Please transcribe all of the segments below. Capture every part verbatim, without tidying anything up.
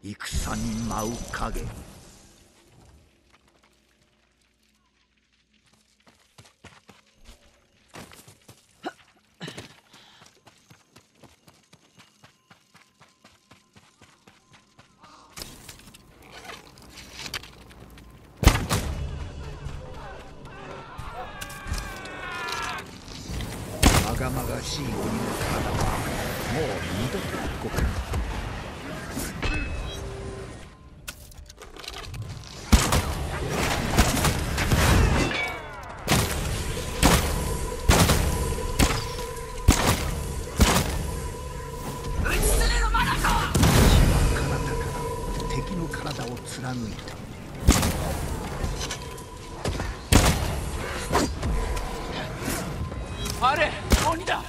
戦に舞う影。まがまがしい鬼の体はもう二度と動かない。体を貫いた。 あれ、鬼だ。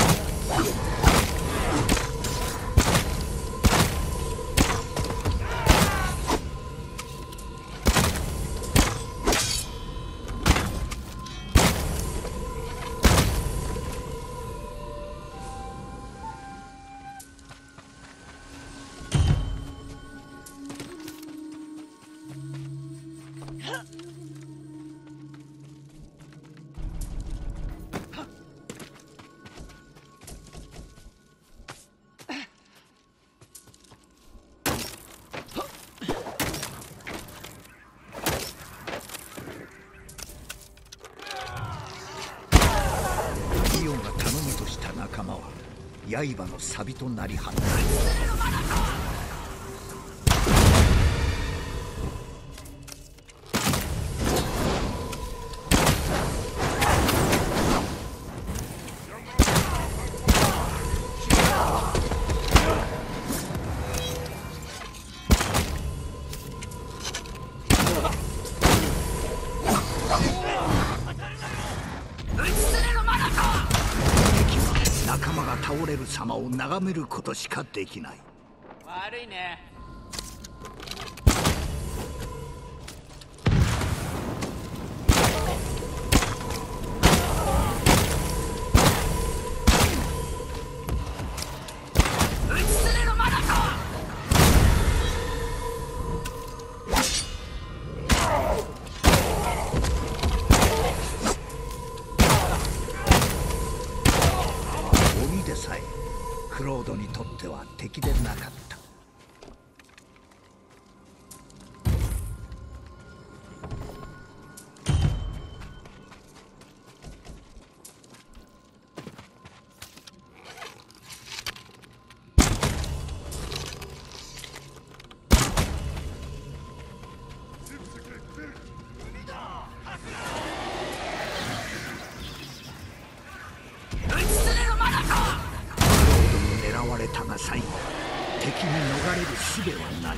イオンが頼みとした仲間は刃の錆となり果たす。仲間が倒れる様を眺めることしかできない。 悪いね。 でさえクロードにとっては敵でなかった。狙われたが最後、敵に逃れる術はない。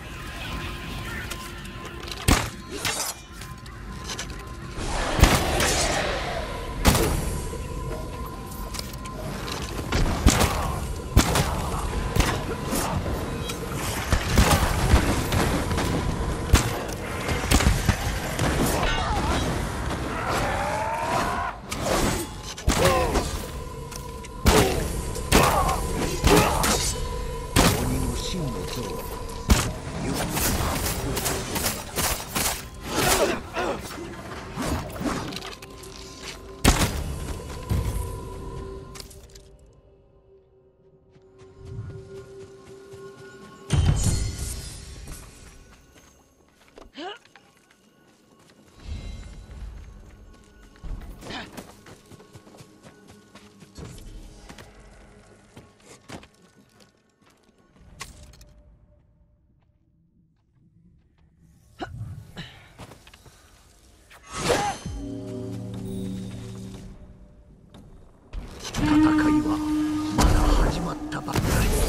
戦いはまだ始まったばかり。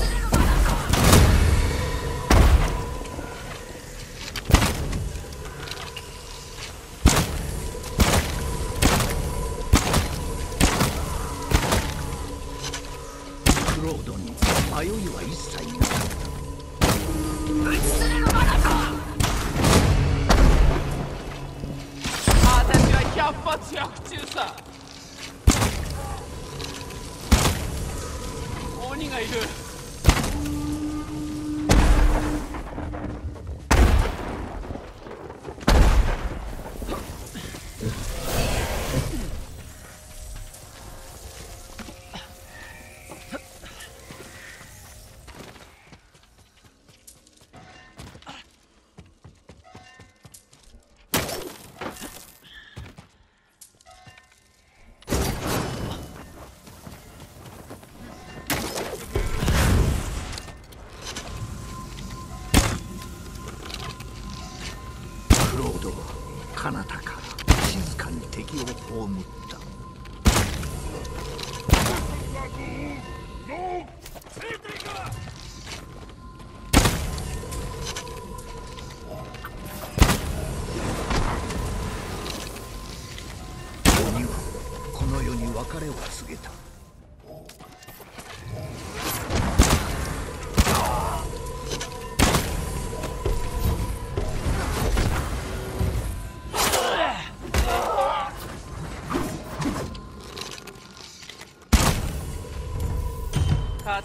クロードに迷いは一切なかった。 私は百発百中さ。鬼がいる。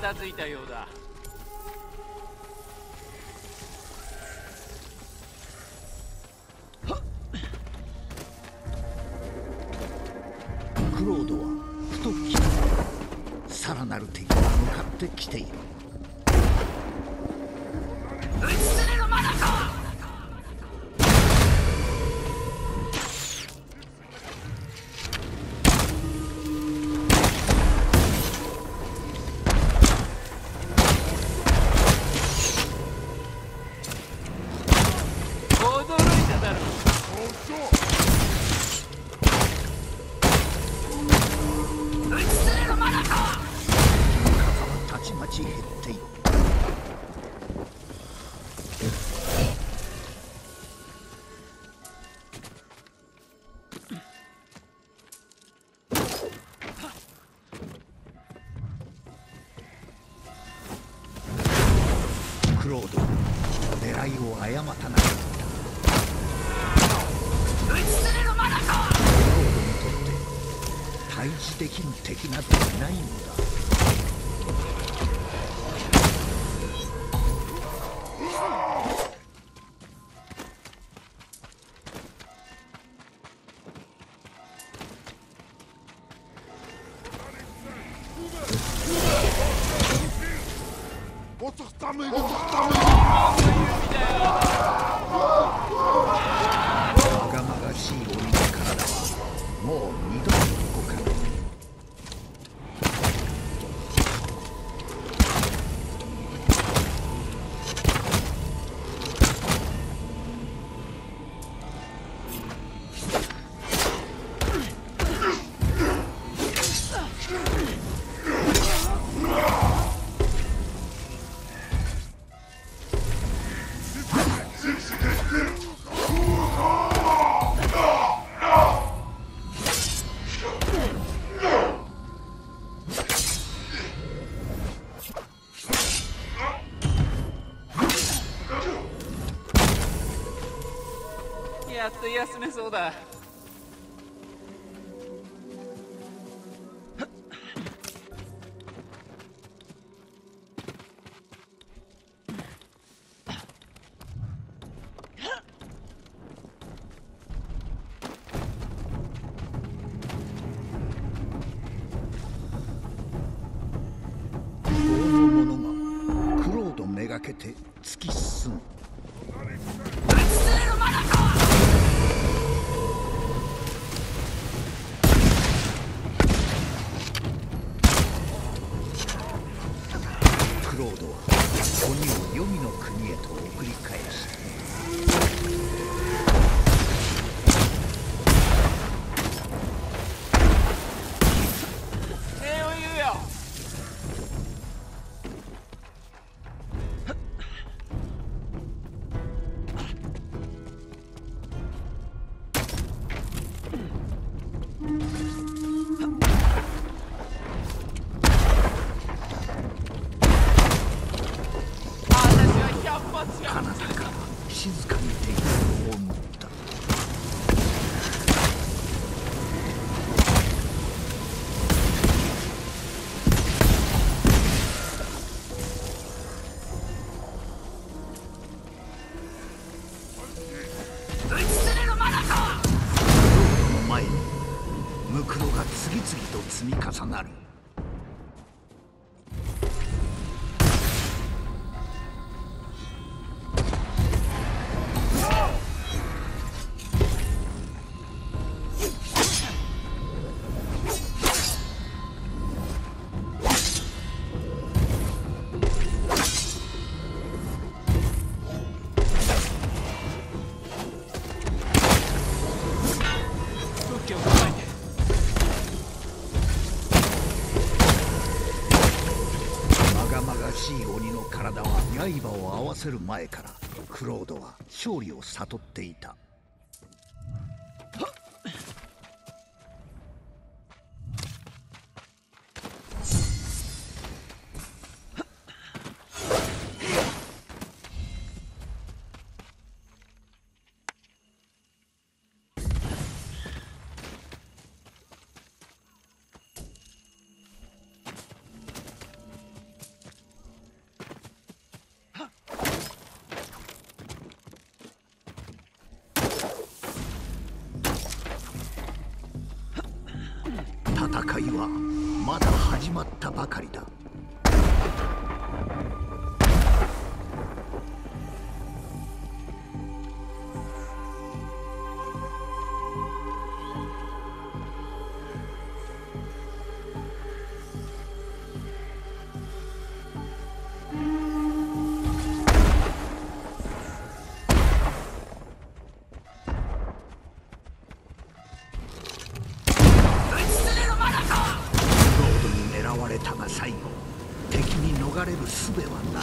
片付いたようだ。 クロードはふと気づき、さらなる敵が向かってきている。 打ち捨てるまだか。 クロード、狙いを誤ったなかった。 打ち捨てるまだか。 クロードにとって対峙できる敵などいないのだ。まがまがしい鬼の体はもう二度と動かない。 やっと休めそうだ。 棒の者がクロードめがけて突き進む。クロードは鬼を黄泉の国へと送り返した。 礼を言うよ。 彼方から静かに敵を追った。 打ち捨てるまだか。 その前にムクロが次々と積み重なる。まがまがしい鬼の体は刃を合わせる前からクロードは勝利を悟っていた。 戦いはまだ始まったばかりだ。最後、敵に逃れる術はない。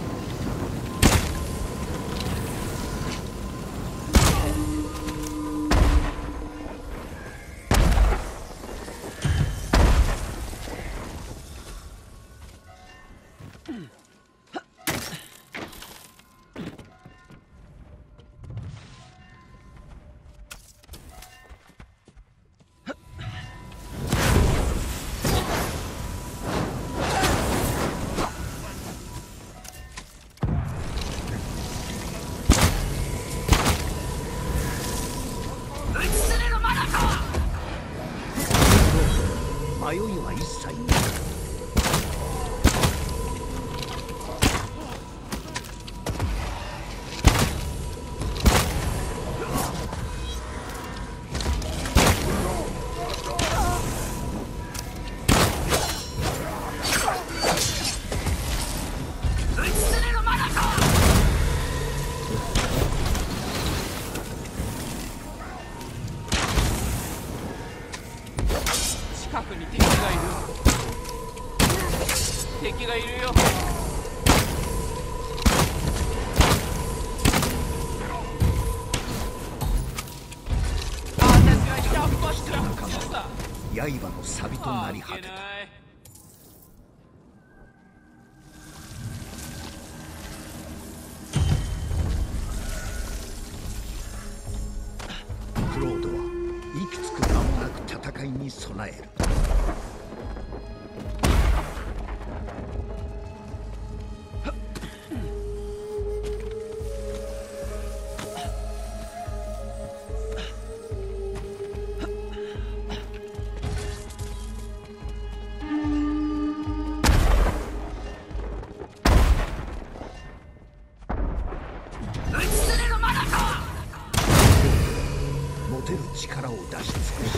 迷いは一切ない。 近くに敵がいる。敵がいるよ。あ、私はひゃっぱしら刃の錆となり果てた。クロードは息つく間もなく戦いに備える。持てる力を出し尽くした。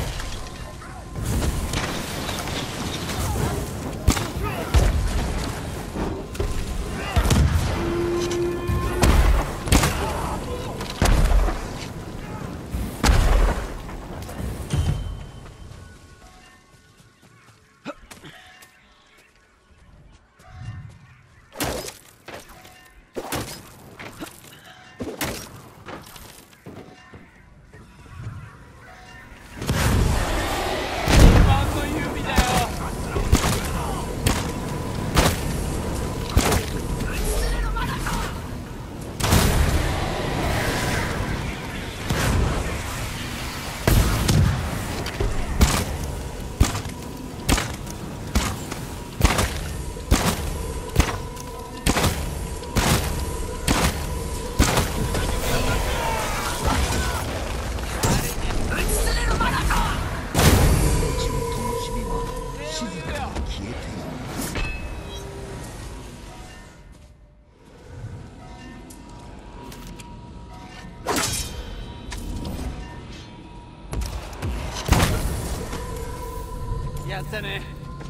やったね。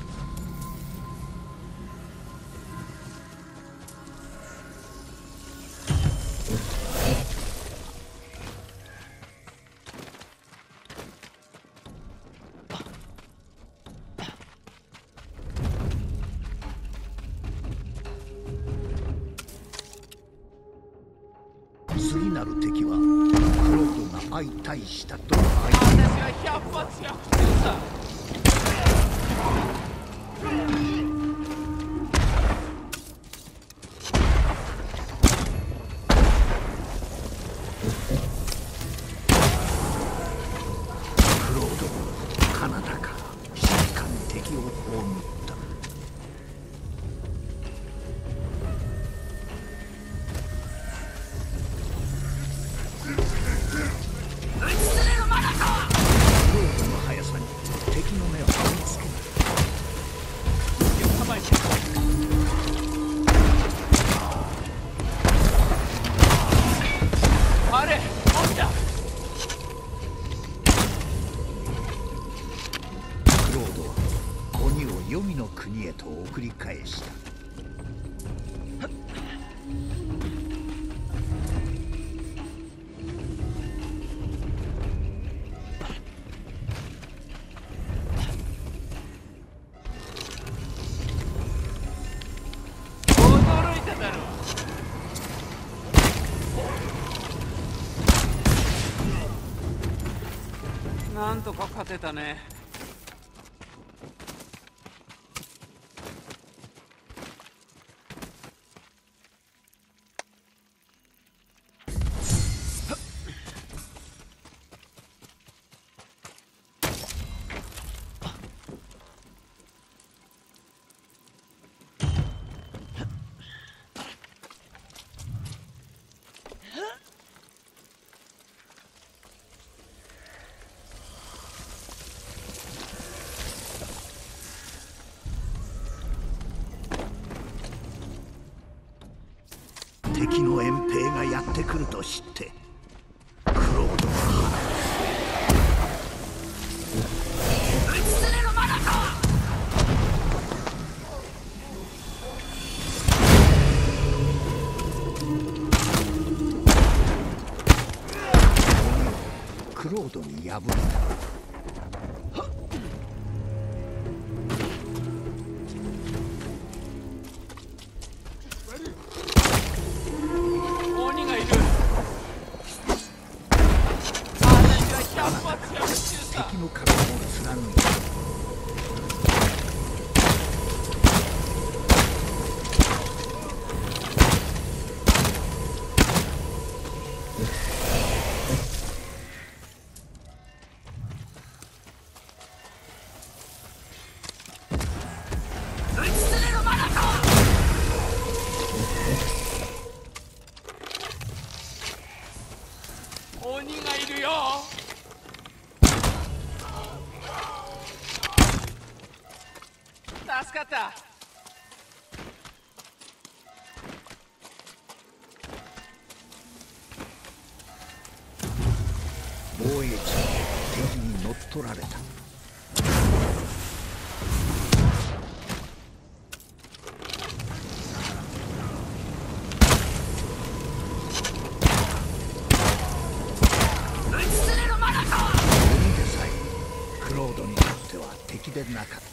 次なる敵はクロードが相対したと相手。 私は百発百中だ。 クロードも彼方から静かに敵を葬った。クロードの速さに敵のなんとか勝てたね。 敵の遠兵がやってくると知ってクロードは討ちすれるマナか。 クロードに敗れた。敵の体を貫いた。 討ちすれるマナか。 鬼がいるよ。助かった。 防衛地敵に乗っ取られた。 討ちすれるマナか。 鬼でさえクロードにとっては敵でなかった。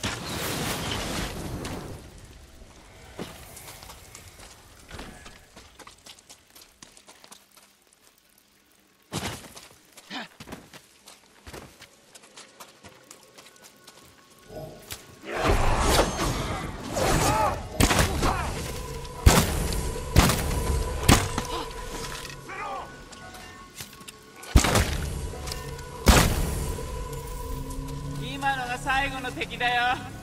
今のが最後の敵だよ。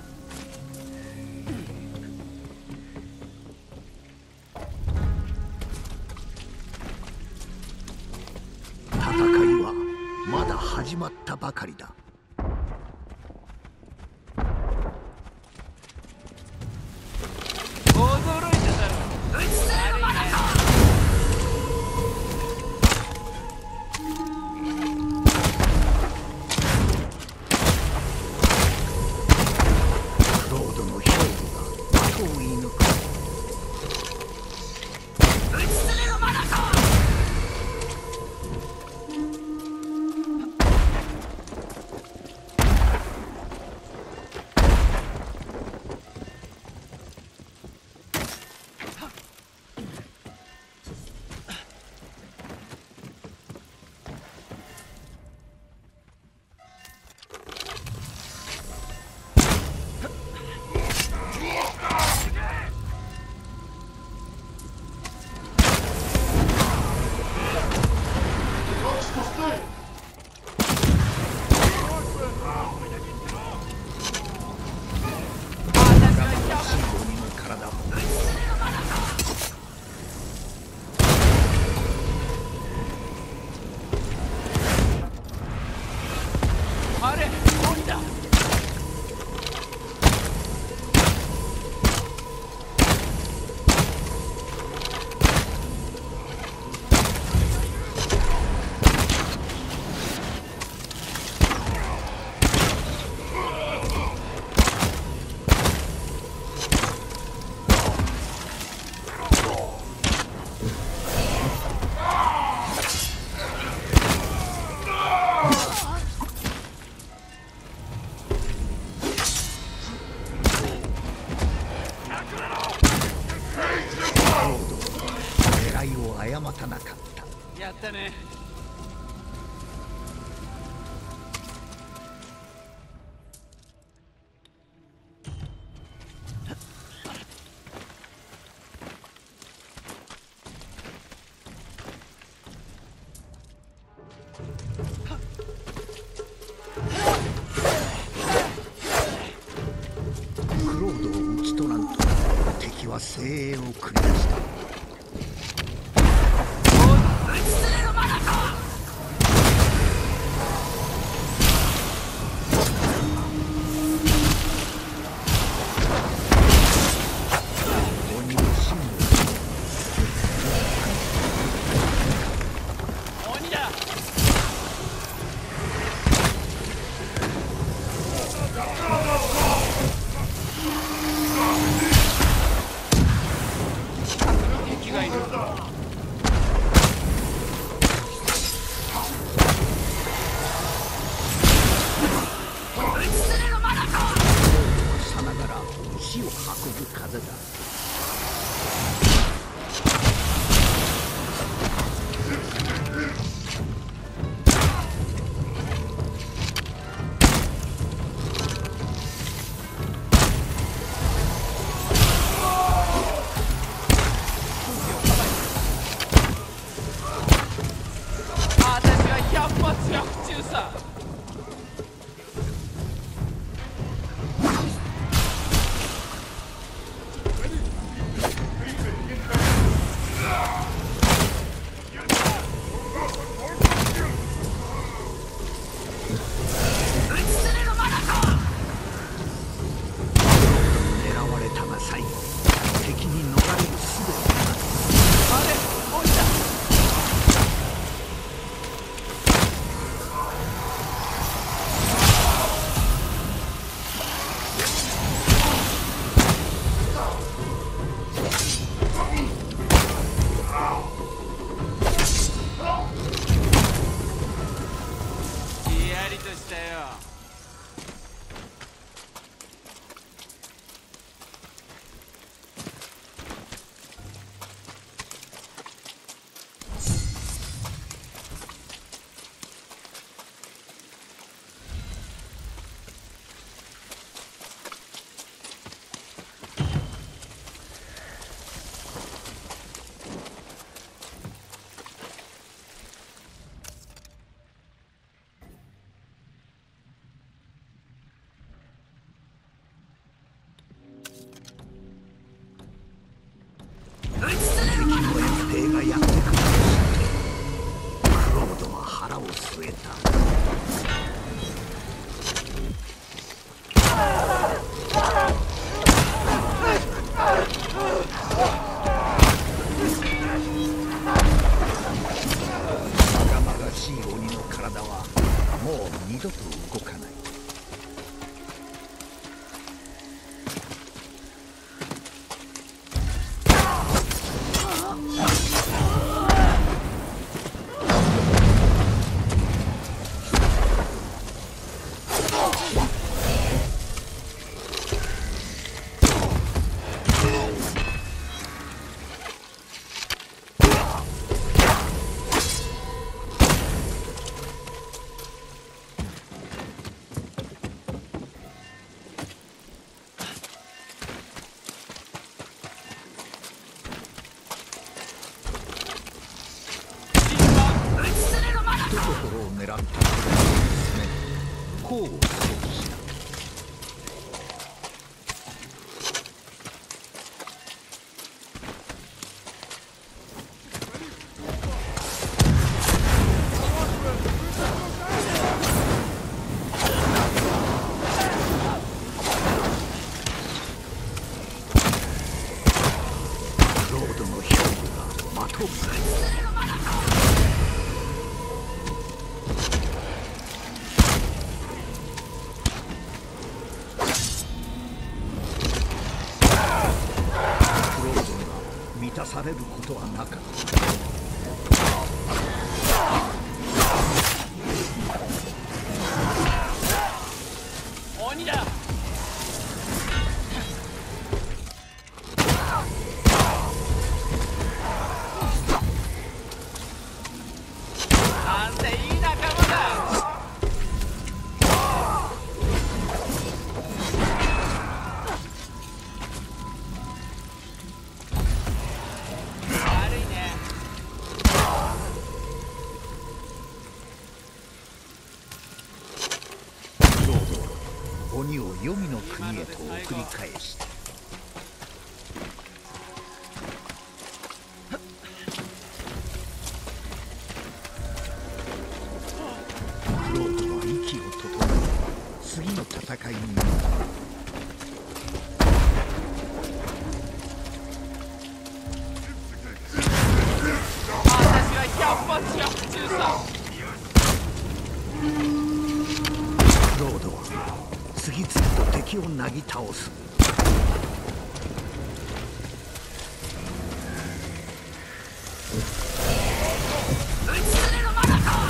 戦いはまだ始まったばかりだ。 驚いただろ。 討ちすれるマナか。 クロードの勝負が的を射抜く。 討ちすれるマナか。 あれ、鬼だ。 狙いを誤たなかった。 やったね。 精鋭を繰り出した。 打ちつれるマナコ。 兵がやってくる。クロードは腹を据えた。禍々しい鬼の体はもう二度と動かない。狙って交互装置した。ロードの兵具が的を塞いだ。満たされることはなかった。 鬼だ。なんていい仲間だ。鬼を黄泉の国へと送り返した。 クロードは次々と敵をなぎ倒す。 打ちつれるまだか。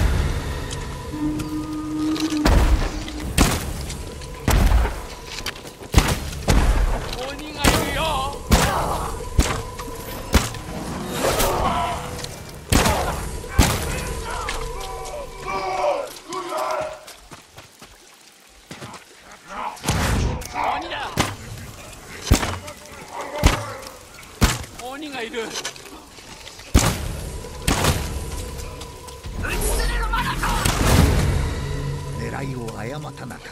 鬼がいるよ。鬼だ。鬼がいる。 打ちつれるまだか。 狙いを誤ったなかった。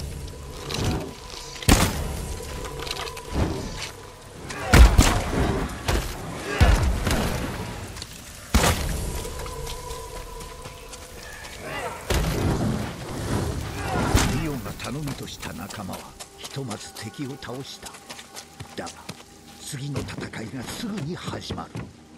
リオンが頼みとした仲間はひとまず敵を倒した。だが次の戦いがすぐに始まる。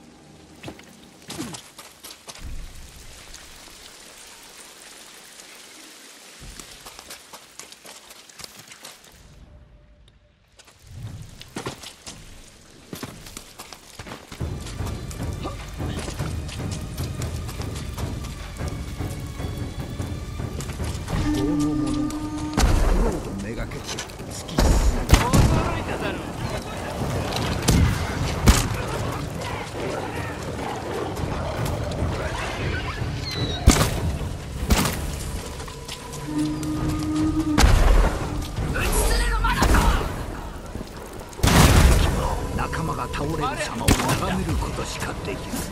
豪の者がクロードめがけて突き進む。 驚いただろう。 打ちつれるまだか。 仲間が倒れる様を眺めることしかできず。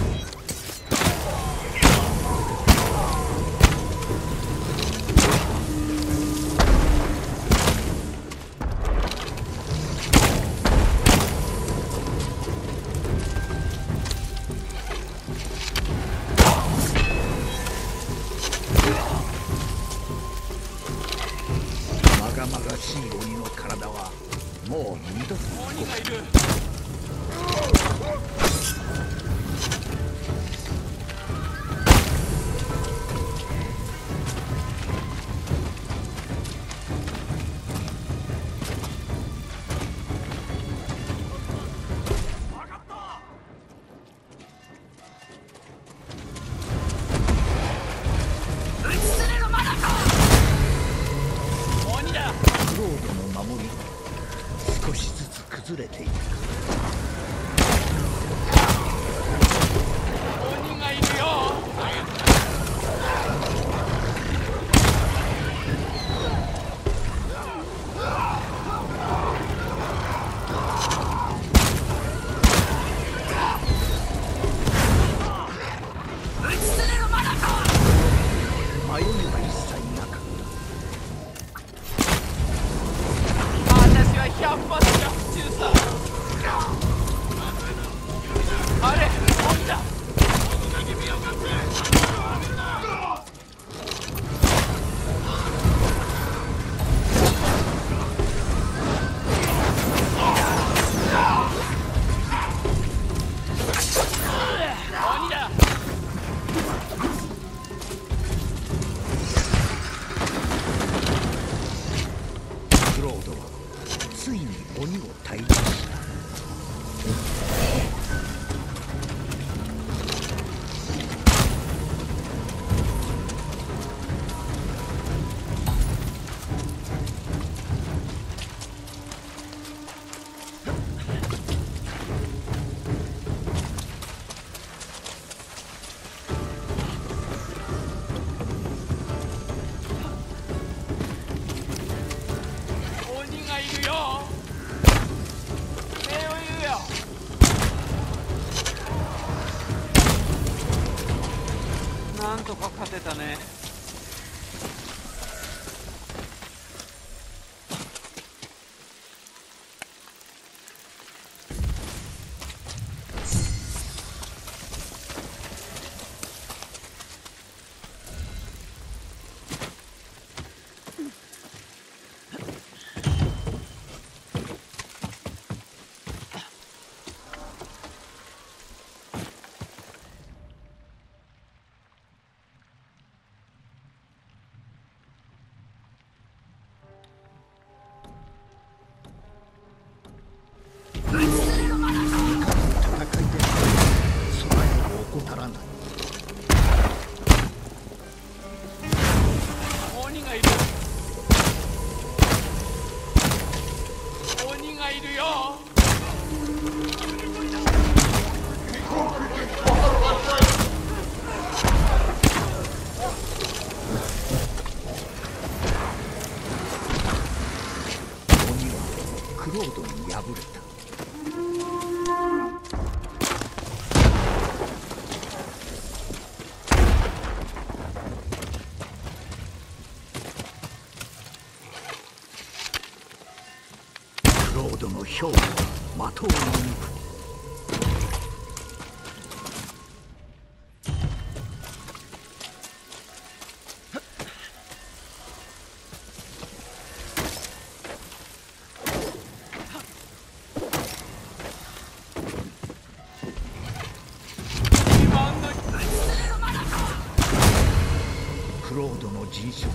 まがまがしい鬼の体はもう二度と鬼がいる。 打ちつれるまだか。 鬼だ。 クロードの守りが少しずつ崩れていく。 鬼がいるよ。 打ちつれるまだか。 迷いは一切なかっ私は百発百中さ。あれ、鬼だ。鬼だ。 た。クロードはついに鬼を退治した。 鬼がいるよ。礼を言うよ。なんとか勝てたね。 ードの人種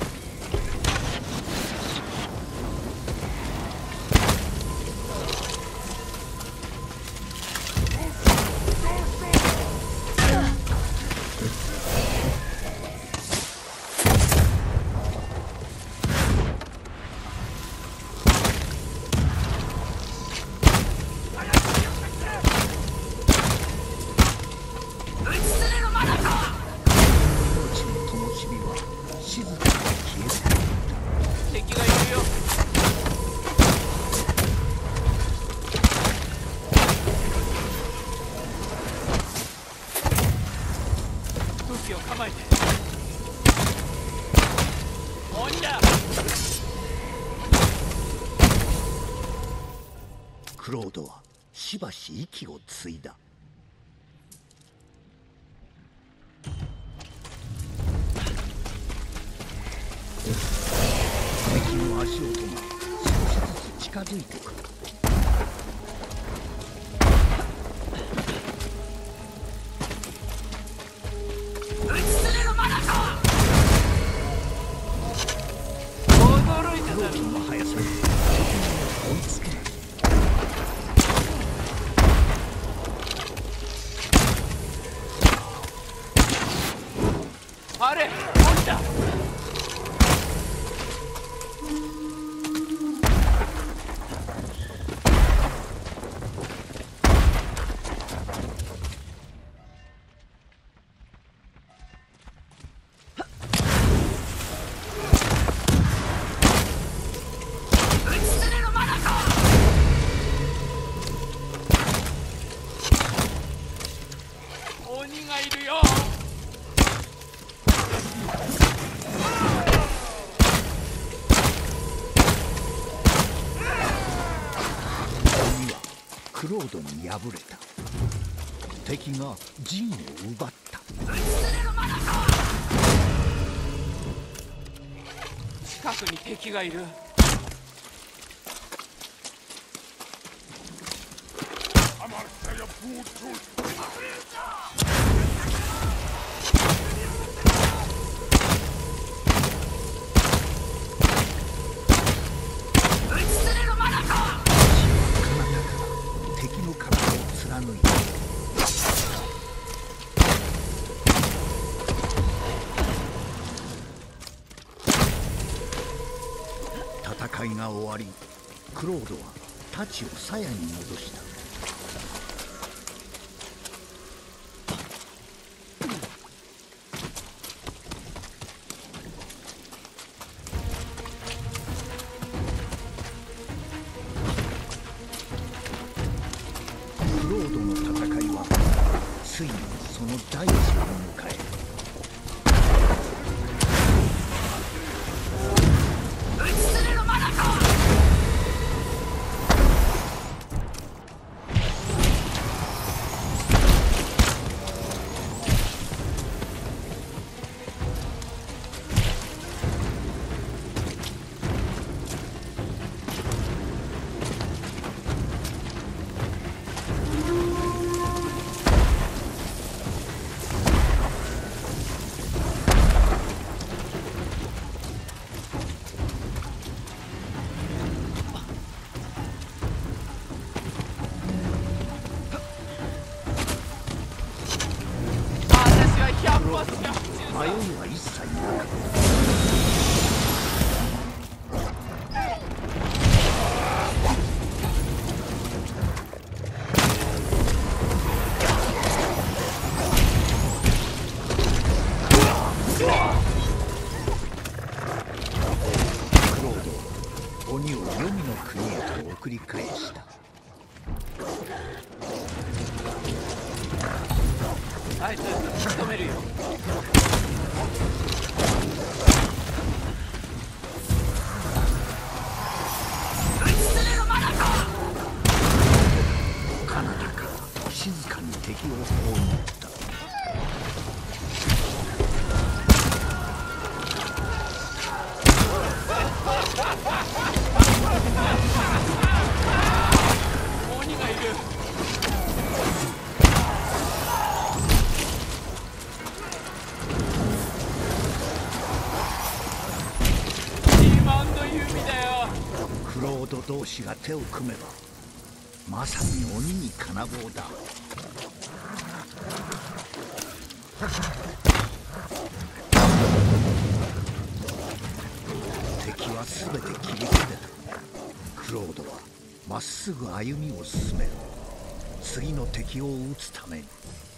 クロードはしばし息をついだ。敵の足音が少しずつ近づいてくる。 撃ち捨てるまだか。 驚いただろ。 クロードの速さに追いつけない。 あれ、落ちた。鬼がいるよ。 クロードに敗れた。敵が陣を奪った。 近くに敵がいる。 敵の体を貫いた。戦いが終わり、クロードは太刀を鞘に戻した。クロードの戦いはついにその大地を迎える。迷いは一切なかった。クロードは鬼を黄泉の国へと送り返した。 あいつ仕留めるよ。 彼方から静かに敵を葬った。 鬼がいる。 同士が手を組めばまさに鬼に金棒だ。敵は全て切り捨てた。クロードはまっすぐ歩みを進める。次の敵を撃つために。